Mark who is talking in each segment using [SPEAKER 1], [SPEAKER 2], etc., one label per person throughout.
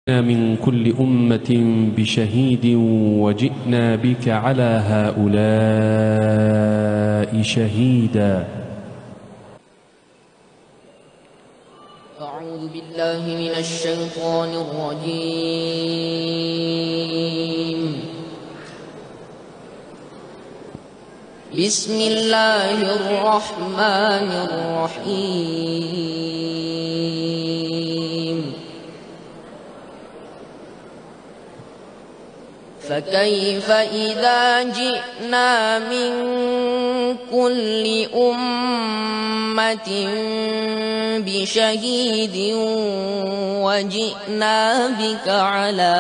[SPEAKER 1] من كل أمة بشهيد وجئنا بك على هؤلاء شهيدا.
[SPEAKER 2] أعوذ بالله من الشيطان الرجيم. بسم الله الرحمن الرحيم. فكيف إذا جئنا من كل أمة بشهيد وجئنا بك على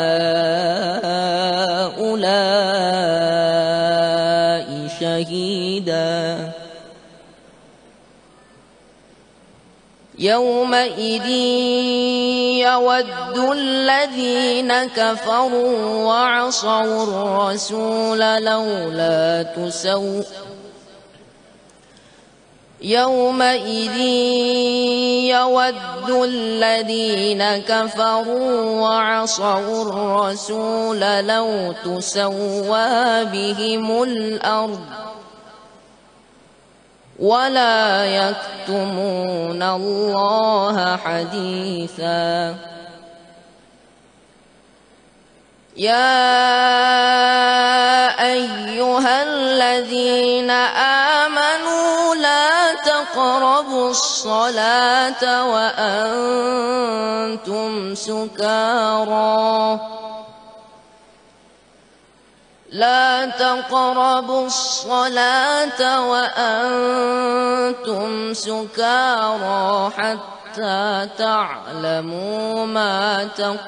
[SPEAKER 2] هؤلاء شهيدا. يومئذ يود الذين كفروا وعصوا الرسول يومئذ يود الذين كفروا وعصوا الرسول لو تسوى بهم الأرض ولا يكتمون الله حديثا. يا أيها الذين آمنوا لا تقربوا الصلاة وأنتم سكارى لا تقربوا الصلاة وأنتم سكارى حتى تعلموا ما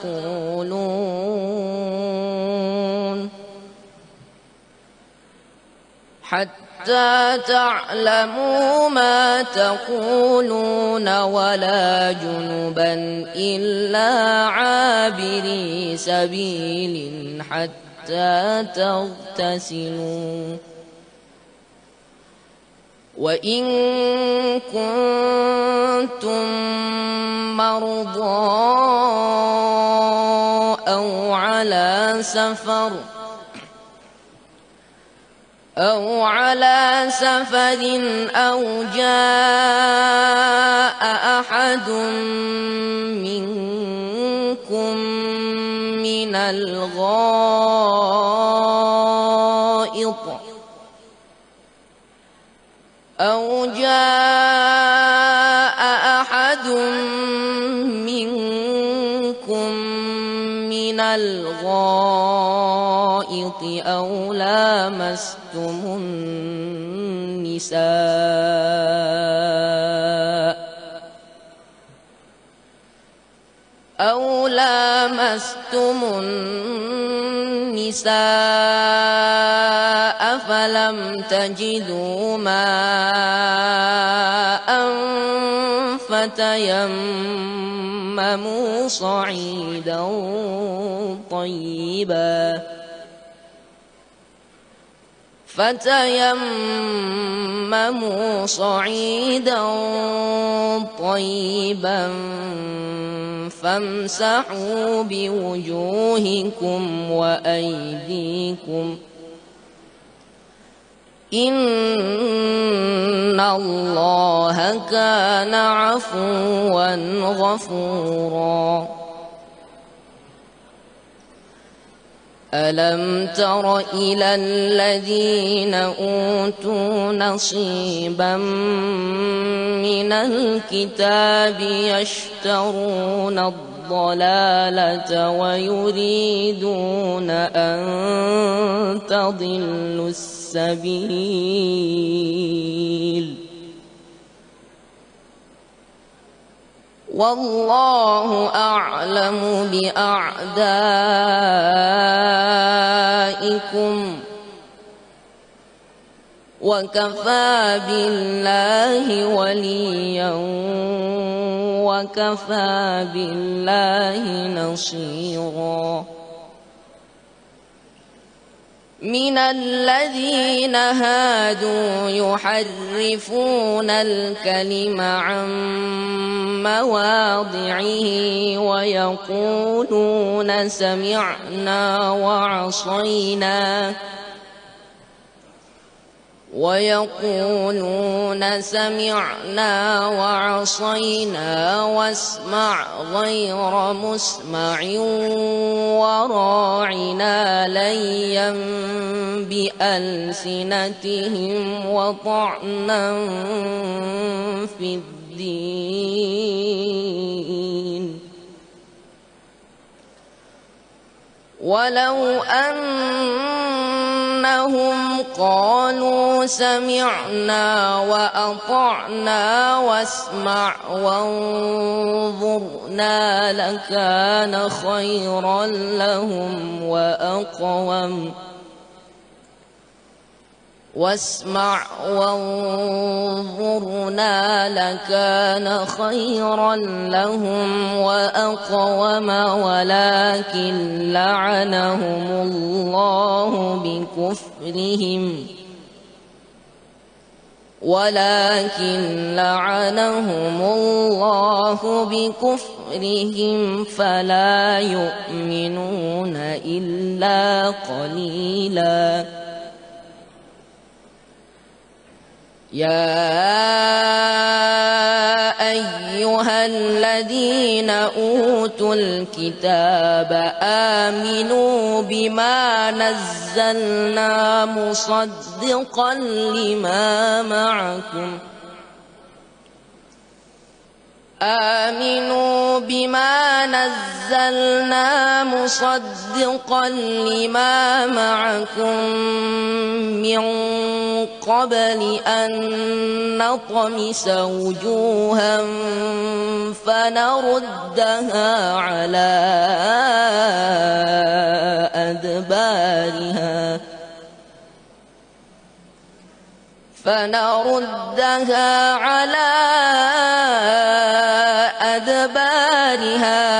[SPEAKER 2] تقولون ولا جنبا إلا عابري سبيل حتى تغتسلوا. وإن كنتم مرضى أو على سفر أو جاء أحد منكم من الغائط أو لامستم النساء فلم تجدوا ماء فتيمموا صعيدا طيبا فامسحوا بوجوهكم وأيديكم إن الله كان عفوا غفورا. ألم تر إلى الذين أوتوا نصيبا من الكتاب يشترون الضلالة ويريدون أن تضلوا السبيل والله أعلم بأعدائكم وكفى بالله وليا وكفى بالله نصيرا. من الذين هادوا يحرفون الكلم عن مواضعه ويقولون سمعنا وعصينا واسمع غير مسمع وراعنا ليا بألسنتهم وطعنا في الدين ولو أنهم قالوا سمعنا وأطعنا واسمع وانظرنا لكان خيرا لهم وأقوم ولكن لعنهم الله بكفرهم فلا يؤمنون إلا قليلا يا أيها الذين أوتوا الكتاب آمنوا بما نزلنا مصدقا لما معكم من قبل أن نطمس وجوها فنردها على أدبارها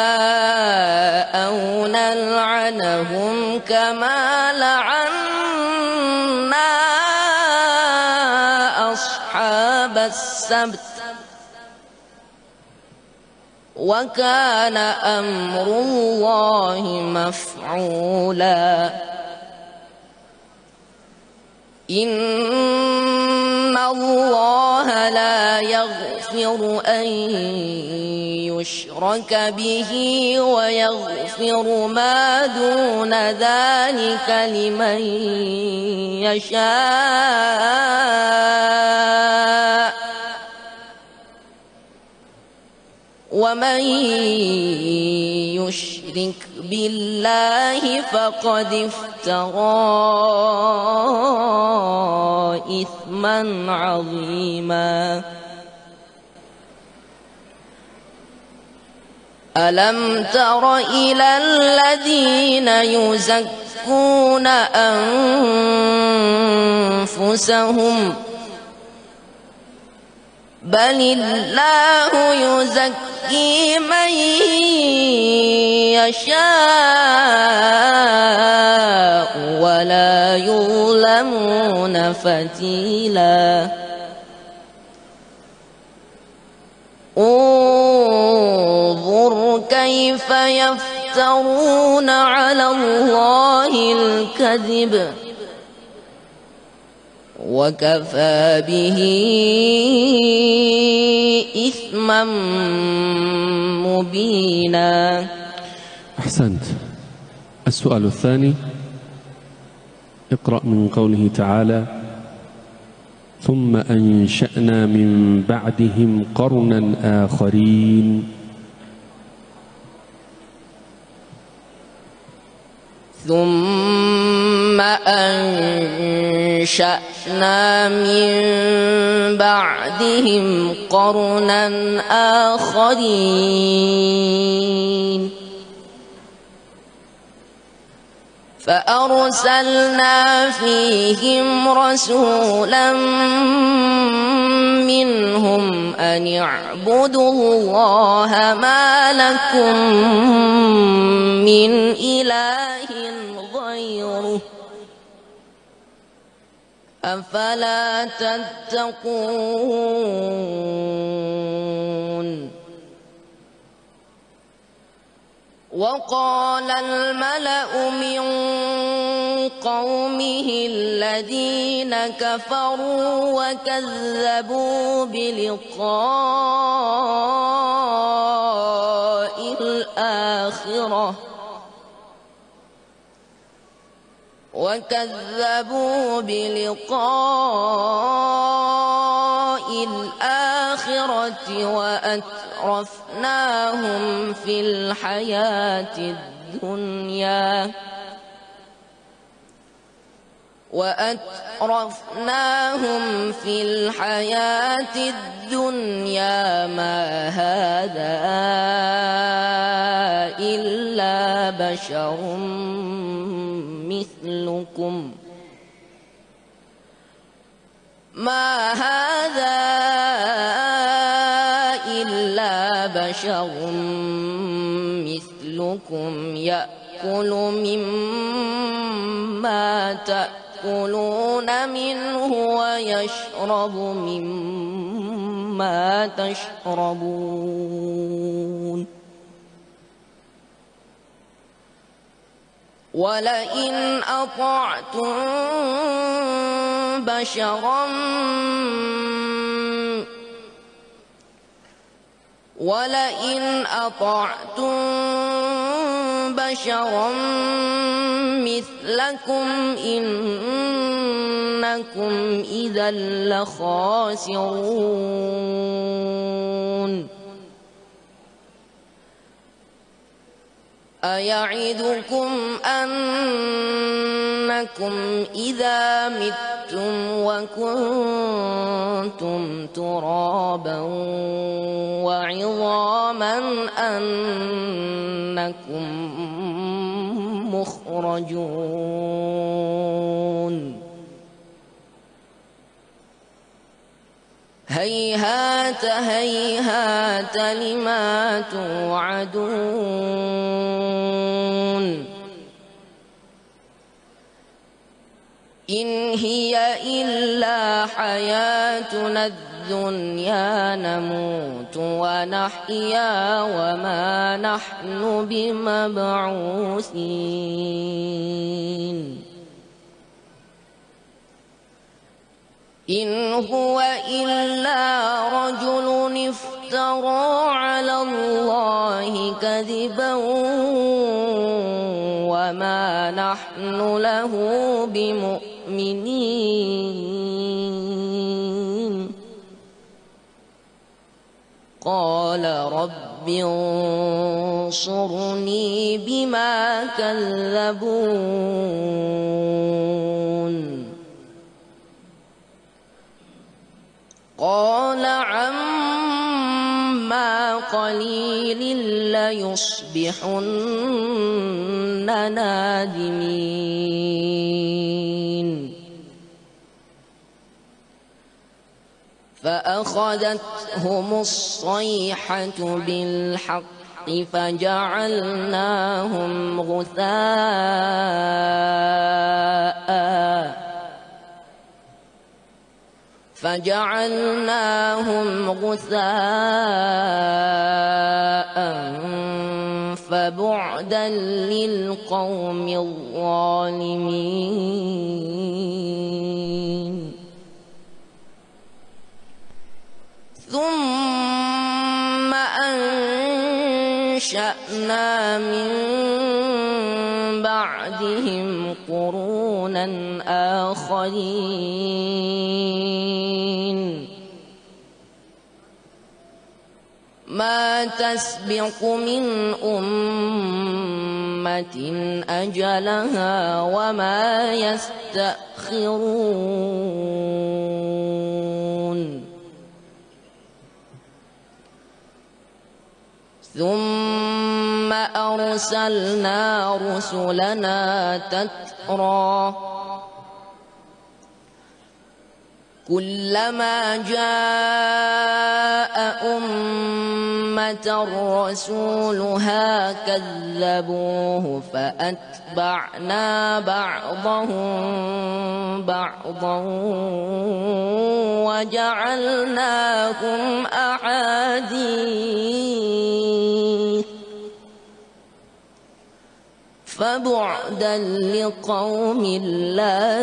[SPEAKER 2] أو نلعنهم كما لعنا أصحاب السبت وكان أمر الله مفعولا إن الله لا يغفر أن يشرك به ويغفر ما دون ذلك لمن يشاء ومن يشرك بالله فقد افترى إثما عظيما ألم تر إلى الذين يزكون أنفسهم بل الله يزكي من يشاء ولا يظلمون فتيلا انظر كيف يفترون على الله الكذب وكفى به إثما مبينا.
[SPEAKER 1] أحسنت. السؤال الثاني، اقرأ من قوله تعالى: ثم أنشأنا من بعدهم قرنا آخرين.
[SPEAKER 2] ثم أنشأنا من بعدهم قرنا آخرين فأرسلنا فيهم رسولا منهم أن اعبدوا الله ما لكم من إله غيره أفلا تتقون وقال الملأ من قومه الذين كفروا وكذبوا بلقاء الآخرة وأترفناهم في الحياة الدنيا ما هذا إلا بشر مثلكم يأكل مما تأكلون منه ويشرب مما تشربون ولئن أطعتم بشرا مثلكم إنكم إذا لخاسرون أيعدكم أنكم إذا متم وكنتم ترابا وعظاما أنكم مخرجون هيهات هيهات لما توعدون إن هي إلا حياتنا الدنيا نموت ونحيا وما نحن بمبعوثين إن هو إلا رجل افترى على الله كذبا وما نحن له بمؤمنين قال رب انصرني بما كذبون قال عما قليل ليصبحن نادمين فأخذتهم الصيحة بالحق فجعلناهم غثاء فبعدا للقوم الظالمين ثم أنشأنا من بعدهم قرونا آخرين ما تسبق من أمة أجلها وما يستأخرون ثم أرسلنا رسلنا تترى كلما جاء أمة رسولها كذبوه فأتبعنا بعضهم بعضا وجعلناهم أحاديث فبعدا لقوم لا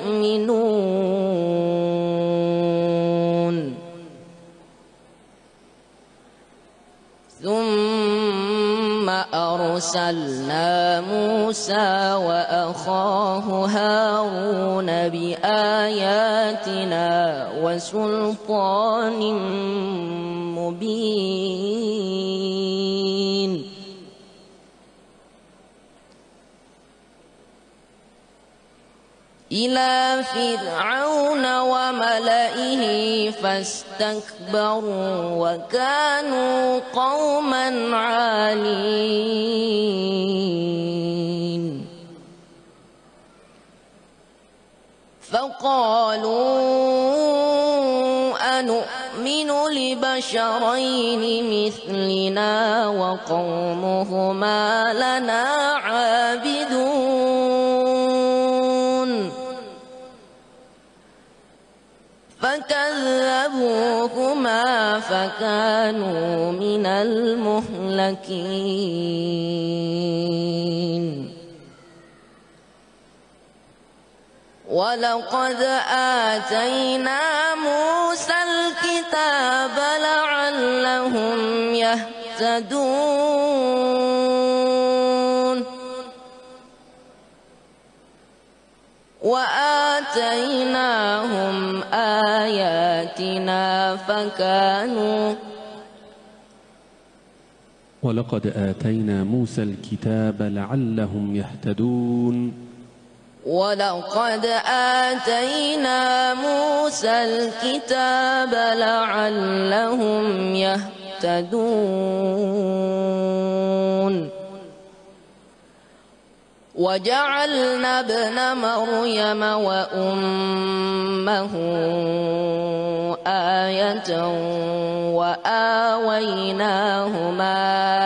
[SPEAKER 2] يؤمنون ثم أرسلنا موسى وأخاه هارون بآياتنا وسلطان مبين إلى فرعون وملئه فاستكبروا وكانوا قوما عالين فقالوا أنؤمن لبشرين مثلنا وقومهما لنا عابدون فكذبوهما فكانوا من المهلكين ولقد آتينا موسى الكتاب لعلهم يهتدون وآتيناهم آياتنا فكانوا
[SPEAKER 1] ولقد آتينا موسى الكتاب لعلهم يهتدون
[SPEAKER 2] ولقد آتينا موسى الكتاب لعلهم يهتدون وجعلنا ابن مريم وأمه آية وآويناهما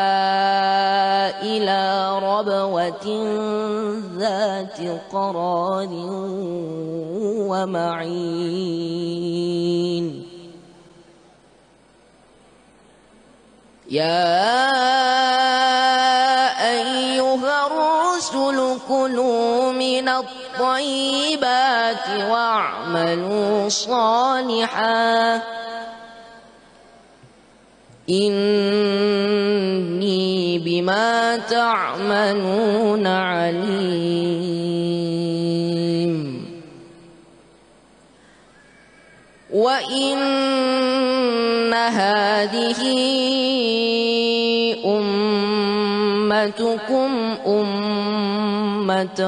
[SPEAKER 2] إلى ربوة ذات قرار ومعين كلوا من الطيبات واعملوا صالحا إني بما تعملون عليم وإن هذه أمتكم أمة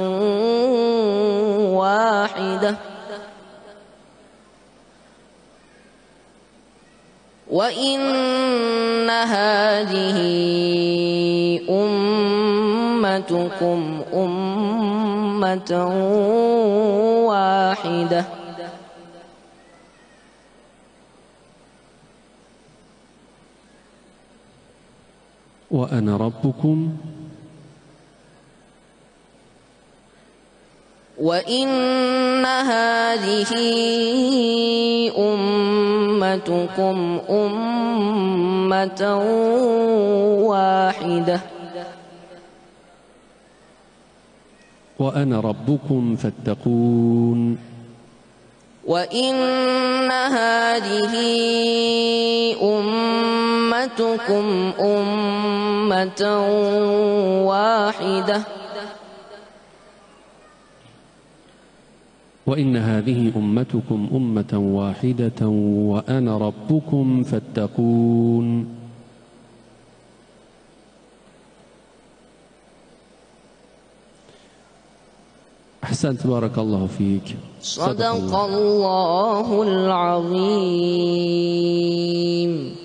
[SPEAKER 2] واحدة وإن هذه أمتكم أمة واحدة
[SPEAKER 1] وأنا ربكم
[SPEAKER 2] وإن هذه أمتكم أمة واحدة
[SPEAKER 1] وأنا ربكم فاتقون
[SPEAKER 2] وإن هذه أمتكم أمة واحدة
[SPEAKER 1] وإن هذه أمتكم أمة واحدة وأنا ربكم فاتقون. أحسنت، بارك الله فيك.
[SPEAKER 2] صدق الله العظيم.